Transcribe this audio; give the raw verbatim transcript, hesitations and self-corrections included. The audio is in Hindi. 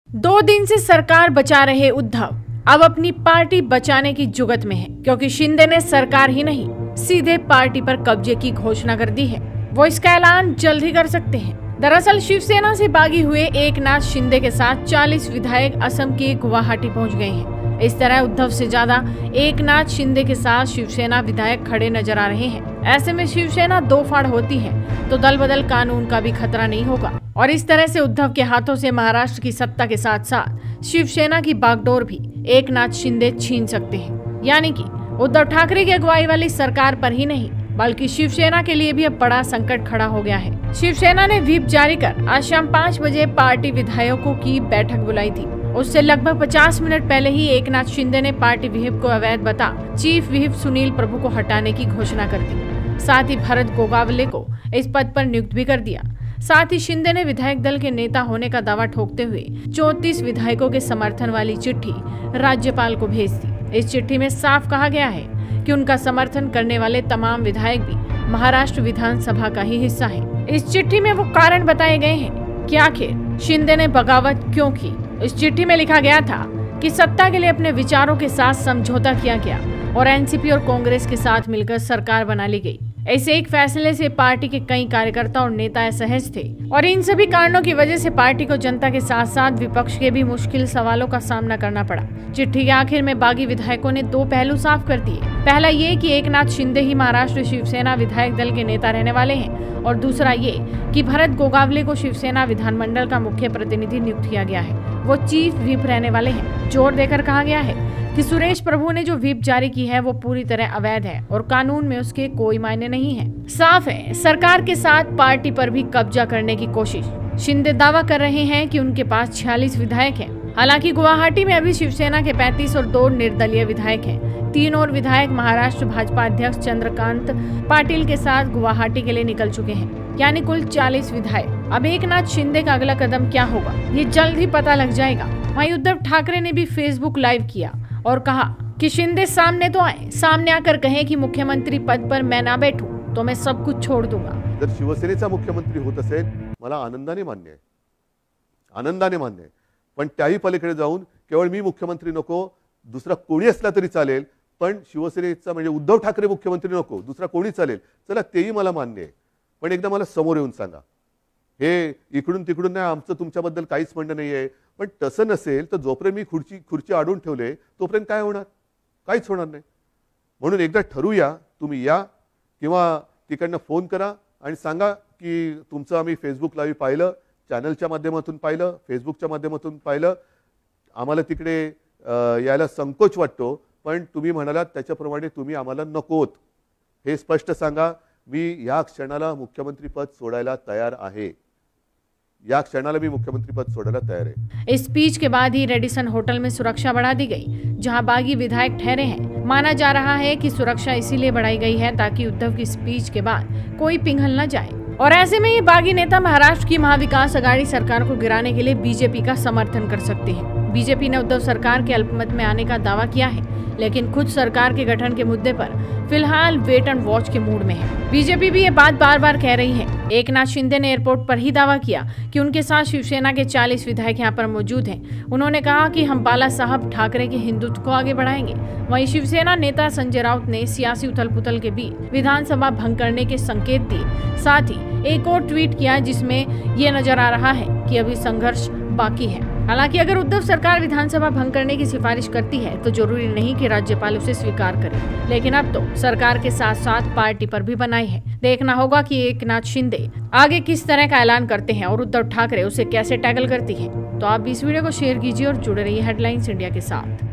दो दिन से सरकार बचा रहे उद्धव अब अपनी पार्टी बचाने की जुगत में है, क्योंकि शिंदे ने सरकार ही नहीं सीधे पार्टी पर कब्जे की घोषणा कर दी है। वो इसका ऐलान जल्द ही कर सकते हैं। दरअसल शिवसेना से बागी हुए एकनाथ शिंदे के साथ चालीस विधायक असम के गुवाहाटी पहुंच गए हैं। इस तरह उद्धव से ज्यादा एकनाथ शिंदे के साथ शिवसेना विधायक खड़े नजर आ रहे हैं। ऐसे में शिवसेना दो फाड़ होती है तो दल बदल कानून का भी खतरा नहीं होगा, और इस तरह से उद्धव के हाथों से महाराष्ट्र की सत्ता के साथ साथ शिवसेना की बागडोर भी एकनाथ शिंदे छीन सकते हैं। यानी कि उद्धव ठाकरे की अगुवाई वाली सरकार पर ही नहीं बल्कि शिवसेना के लिए भी अब बड़ा संकट खड़ा हो गया है। शिवसेना ने व्हिप जारी कर आज शाम पाँच बजे पार्टी विधायकों की बैठक बुलाई थी। उससे लगभग पचास मिनट पहले ही एकनाथ शिंदे ने पार्टी व्हिप को अवैध बता चीफ व्हिप सुनील प्रभु को हटाने की घोषणा कर दी। साथ ही भरत गोगावले को इस पद पर नियुक्त भी कर दिया। साथ ही शिंदे ने विधायक दल के नेता होने का दावा ठोकते हुए चौंतीस विधायकों के समर्थन वाली चिट्ठी राज्यपाल को भेज दी। इस चिट्ठी में साफ कहा गया है कि उनका समर्थन करने वाले तमाम विधायक भी महाराष्ट्र विधानसभा का ही हिस्सा है। इस चिट्ठी में वो कारण बताए गए हैं कि आखिर शिंदे ने बगावत क्यों की। इस चिट्ठी में लिखा गया था कि सत्ता के लिए अपने विचारों के साथ समझौता किया गया और एनसीपी और कांग्रेस के साथ मिलकर सरकार बना ली गई। ऐसे एक फैसले से पार्टी के कई कार्यकर्ता और नेता असहज थे और इन सभी कारणों की वजह से पार्टी को जनता के साथ साथ विपक्ष के भी मुश्किल सवालों का सामना करना पड़ा। चिट्ठी के आखिर में बागी विधायकों ने दो पहलू साफ कर दिए। पहला ये कि एकनाथ शिंदे ही महाराष्ट्र शिवसेना विधायक दल के नेता रहने वाले हैं, और दूसरा ये कि भरत गोगावले को शिवसेना विधानमंडल का मुख्य प्रतिनिधि नियुक्त किया गया है। वो चीफ व्हिप रहने वाले हैं। जोर देकर कहा गया है कि सुरेश प्रभु ने जो व्हिप जारी की है वो पूरी तरह अवैध है और कानून में उसके कोई मायने नहीं है। साफ है सरकार के साथ पार्टी पर भी कब्जा करने की कोशिश। शिंदे दावा कर रहे हैं कि उनके पास छियालीस विधायक हैं। हालांकि गुवाहाटी में अभी शिवसेना के पैंतीस और दो निर्दलीय विधायक हैं। तीन और विधायक महाराष्ट्र भाजपा अध्यक्ष चंद्रकांत पाटिल के साथ गुवाहाटी के लिए निकल चुके हैं, यानी कुल चालीस विधायक। अब एकनाथ शिंदे का अगला कदम क्या होगा ये जल्द ही पता लग जाएगा। वहीं उद्धव ठाकरे ने भी फेसबुक लाइव किया और कहा कि शिंदे सामने तो आए, सामने आकर कहें कि मुख्यमंत्री पद पर मैं ना बैठूं तो मैं सब कुछ छोड़ दूंगा। जर शिवसेनेचा मुख्यमंत्री होत असेल मला आनंदाने मान्य आहे, आनंदाने मान्य आहे, पण त्याही पलीकडे जाऊन केवळ मी मुख्यमंत्री नको दुसरा कोणी असला तरी चालेल, पण शिवसेनेचा म्हणजे उद्धव ठाकरे मुख्यमंत्री नको दुसरा कोणी चालेल, चला तेही मला मान्य आहे, पण एकदा मला समोर येऊन सांगा। हे इकडून तिकडून नाही, आमचं तुमच्याबद्दल काहीच म्हणणं नाहीये, पण तसं नसेल तर जोपर्यंत मी खुर्ची खुर्ची अडवून ठेवले तोपर्यंत काय होणार, काहीच होणार नाही। म्हणून एकदा ठरवूया, तुम्ही या किंवा तिकडनं फोन करा आणि सांगा की तुमचं आम्ही फेसबुक लाईव्ह पाहिलं, चॅनलच्या माध्यमातून पाहिलं, फेसबुकच्या माध्यमातून पाहिलं, आम्हाला तिकडे यायला संकोच वाटतो, पण तुम्ही म्हणालात त्याच्याप्रमाणे तुम्ही आम्हाला नकोत, हे स्पष्ट सांगा। मी या क्षणाला मुख्यमंत्री पद सोडायला तयार आहे, या क्षणाला भी मुख्यमंत्री पद छोड़ना तैयार है। इस स्पीच के बाद ही रेडिसन होटल में सुरक्षा बढ़ा दी गई, जहां बागी विधायक ठहरे हैं। माना जा रहा है कि सुरक्षा इसीलिए बढ़ाई गई है ताकि उद्धव की स्पीच के बाद कोई पिघल न जाए, और ऐसे में ये बागी नेता महाराष्ट्र की महाविकास अघाड़ी सरकार को गिराने के लिए बीजेपी का समर्थन कर सकते हैं। बीजेपी ने उद्धव सरकार के अल्पमत में आने का दावा किया है, लेकिन खुद सरकार के गठन के मुद्दे पर फिलहाल वेट एंड वॉच के मूड में है। बीजेपी भी ये बात बार बार कह रही है। एकनाथ शिंदे ने एयरपोर्ट पर ही दावा किया कि उनके साथ शिवसेना के चालीस विधायक यहाँ पर मौजूद हैं। उन्होंने कहा कि हम बाला साहब ठाकरे के हिंदुत्व को आगे बढ़ाएंगे। वहीं शिवसेना नेता संजय राउत ने सियासी उथल पुथल के बीच विधानसभा भंग करने के संकेत दिए। साथ ही एक और ट्वीट किया जिसमें ये नजर आ रहा है कि अभी संघर्ष बाकी है। हालांकि अगर उद्धव सरकार विधानसभा भंग करने की सिफारिश करती है तो जरूरी नहीं कि राज्यपाल उसे स्वीकार करे, लेकिन अब तो सरकार के साथ साथ पार्टी पर भी बनाई है। देखना होगा कि एकनाथ शिंदे आगे किस तरह का ऐलान करते हैं और उद्धव ठाकरे उसे कैसे टैकल करती है। तो आप इस वीडियो को शेयर कीजिए और जुड़े रहिए हेडलाइंस इंडिया के साथ।